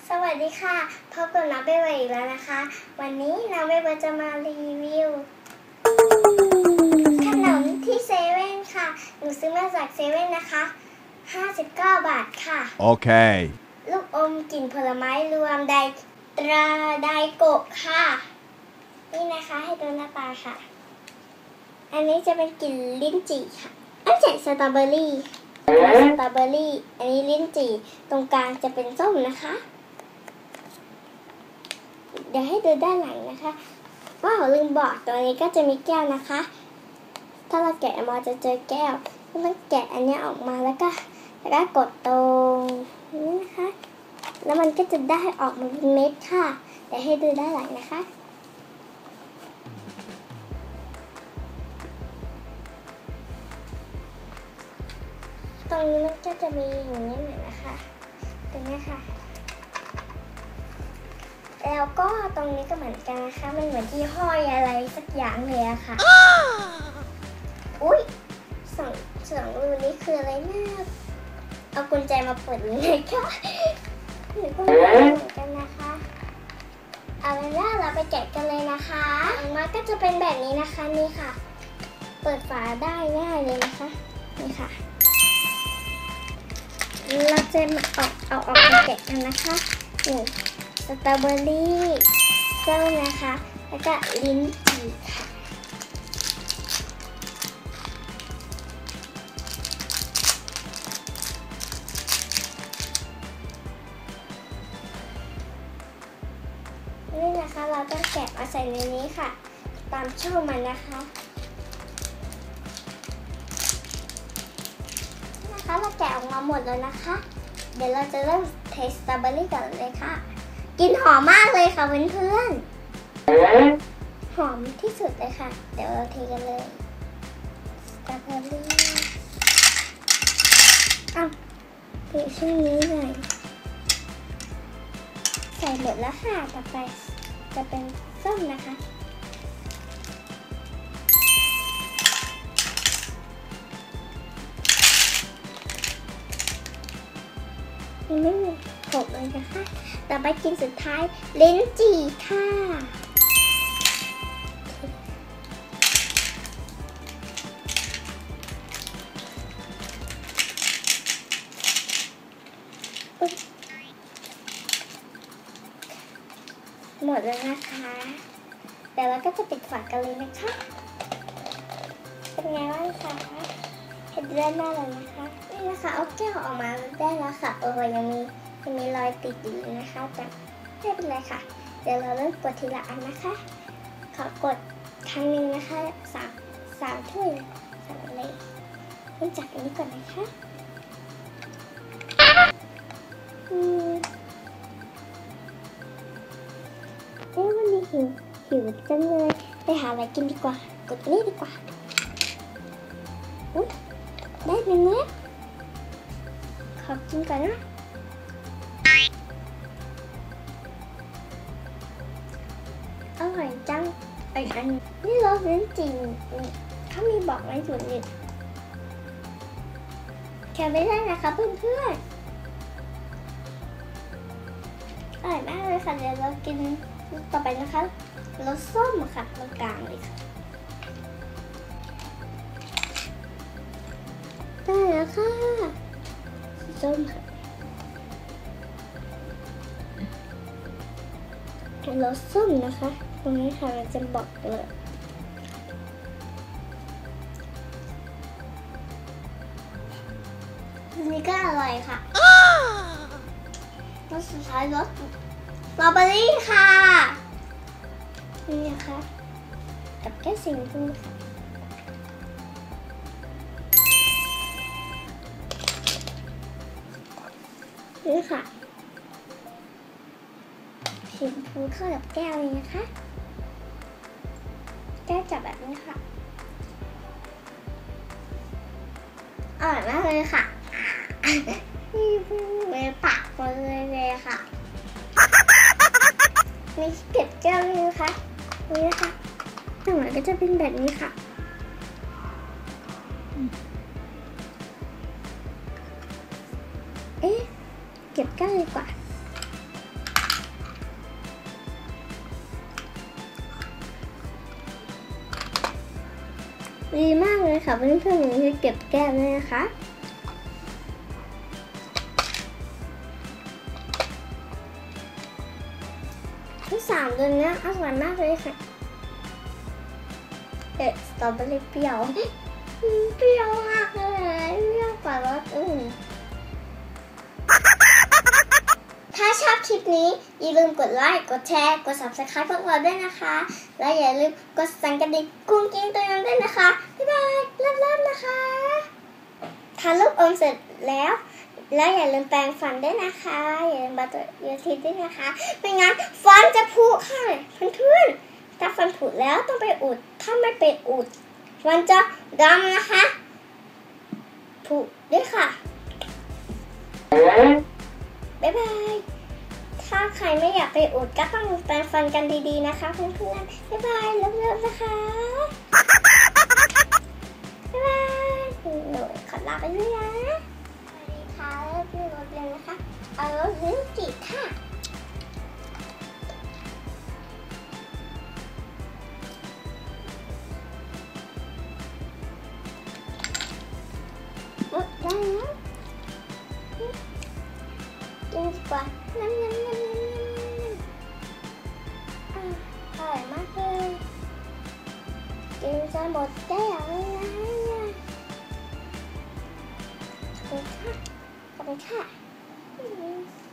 สวัสดีค่ะพบกับน้องเบเบอีกแล้วนะคะวันนี้น้องเบเบจะมารีวิวขนมที่เซเว่นค่ะหนูซื้อมาจากเซเว่นนะคะ59 บาทค่ะโอเคลูกอมกลิ่นผลไม้รวมไดตราไดโกะค่ะนี่นะคะให้ดูหน้าตาค่ะอันนี้จะเป็นกลิ่นลิ้นจี่ค่ะไม่ใช่สตรอเบอรี่สตรอเบอรี่อันนี้ลิ้นจี่ตรงกลางจะเป็นส้มนะคะเดี๋ยวให้ดูด้านหลังนะคะว่าลืมบอกตัวนี้ก็จะมีแก้วนะคะถ้าเราแกะออกมาจะเจอแก้วต้องแกะอันนี้ออกมาแล้วก็กดตรงนี้นะคะแล้วมันก็จะได้ออกมาเป็นเม็ดค่ะเดี๋ยวให้ดูด้านหลังนะคะตรงนี้มันก็จะมีอย่างนี้เหมือนนะคะตรงนี้ค่ะแล้วก็ตรงนี้ก็เหมือนกันนะคะมันเหมือนที่ห้อยอะไรสักอย่างเลยอะค่ะอุ้ยสองรูนี้คืออะไรนะเอากุญแจมาเปิดเลยค่ะหรือก็ไม่เหมือนกันนะคะเอาเป็นว่าเราไปแกะกันเลยนะคะออกมาก็จะเป็นแบบนี้นะคะนี่ค่ะเปิดฝาได้ง่ายเลยนะคะนี่ค่ะเราจะเอาออกมาแกะกันนะคะนี่สตรอเบอรี่ส้มนะคะแล้วก็ลิ้นจี่ค่ะนี่นะคะเราต้องแกะมาใส่ในนี้ค่ะตามช่องมันนะคะเราแกะออกมาหมดแล้วนะคะเดี๋ยวเราจะเริ่มเทสสตรอเบอรี่กันเลยค่ะกลิ่นหอมมากเลยค่ะเพื่อนๆหอมที่สุดเลยค่ะเดี๋ยวเราเทกันเลยสตรอเบอรี่เทช่วงนี้หน่อยใส่หมดแล้วค่ะต่อไปจะเป็นส้มนะคะไม่มีหกเลยนะคะต่อไปกินสุดท้ายลิ้นจี่ค่ะหมดแล้วนะคะเดี๋ยวเราก็จะปิดฝากันเลยนะคะเป็นไงบ้างคะเห็นด้านหน้าเลยนะคะนี่นะคะเอาแก้วออกมาได้แล้วค่ะยังมีรอยติดอยู่นะคะแต่ไม่เป็นไรค่ะเดี๋ยวเราเริ่มกดทีละอันนะคะขอกดครั้งหนึ่งนะคะสามถ้วยสามเลยเริ่มจากอันนี้ก่อนนะคะวันนี้หิวจังเลยไปหาอะไรกินดีกว่ากดนี่ดีกว่าได้เป็นเนี้ยขอกินก่อนนะอร่อยจังอีกอันนี่รสลิ้นจี่เขามีบอกไว้อยู่นี่แค่ไม่ได้นะคะเพื่อนๆอร่อยมากเลยค่ะเดี๋ยวเรากินต่อไปนะคะรสส้มค่ะตรงกลางเลยค่ะได้แล้วค่ะส้มค่ะรสส้มนะคะตรงนี้ค่ะมันจะบอกเลยอันนี้ก็อร่อยค่ะรสสุดท้ายรสสตรอเบอรี่ค่ะนี่นะคะกับแก้วสีชมพูค่ะนี่ค่ะสีชมพูเข้ากับแก้วเลยนะคะแก้วจับแบบนี้ค่ะอร่อยมากเลยค่ะนี่เป็นปากคนเลยค่ะมีเก็บแก้วนี่นะคะนี่นะคะข้างหลังก็จะเป็นแบบนี้ค่ะเก็บแก้วดีกว่าดีมากเลยค่ะเพื่อนๆหนูจะเก็บแก้มเลยนะคะทั้ง3ตัวนี้อร่อยมากเลยค่ะสตรอเบอรี่เปรี้ยวเปรี้ยวมากเลยเปรี้ยวกว่ารสอื่นถ้าชอบคลิปนี้อย่าลืมกดไลค์กดแชร์กด Subscribe พวกเราด้วยนะคะและอย่าลืมกดสั่นกระดิ่งกุ้งกิ้งตัวนั้นด้วยนะคะบ๊ายบายเริ่มนะคะทานลูกอมเสร็จแล้วอย่าลืมแปรงฟันด้วยนะคะอย่าลืมบัตรยาทีด้วยนะคะไม่งั้นฟันจะผุค่ะเพื่อนๆถ้าฟันผุแล้วต้องไปอุดถ้าไม่ไปอุดฟันจะดำนะคะผุด้วยค่ะบ๊ายบายถ้าใครไม่อยากไปอุดก็ต้องแปรงฟันกันดีๆนะคะเพื่อนๆบ๊ายบายเริ่มนะคะบ๊ายบายหนูขอลาไปด้วยนะสวัสดีค่ะเริ่มที่รถเลยนะคะเอารถลิ้นจี่ค่ะหมดแล้วนะกินดีกว่าน้ำอร่อยมากเลยกินจะหมดแก้วเลยนะขอบคุณค่ะ